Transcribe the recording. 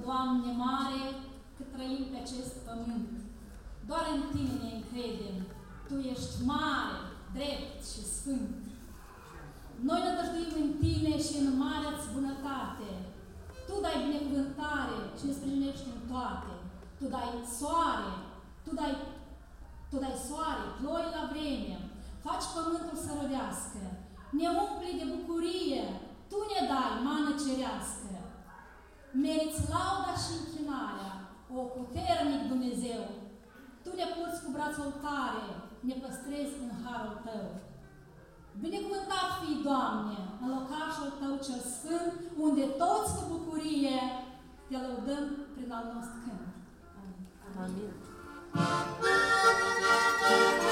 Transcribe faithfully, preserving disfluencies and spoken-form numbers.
Doamne mare, că trăim pe acest pământ. Doar în Tine ne încredem. Tu ești mare, drept și sfânt. Noi ne dăjduim în Tine și în marea-ți bunătate. Tu dai binecuvântare și ne sprijinești în toate. Tu dai soare, Tu dai, tu dai soare, ploi la vreme, faci pământul să răvească, ne umpli de bucurie, Tu ne dai mană cerească. Meriți lauda și închinarea, o puternic Dumnezeu. Tu ne purți cu brațul tare, ne păstrezi în harul Tău. Binecuvântat fii, Doamne, în locașul Tău cel sfânt, unde toți cu bucurie Te lăudăm prin al nostru cânt. Amin. Amin.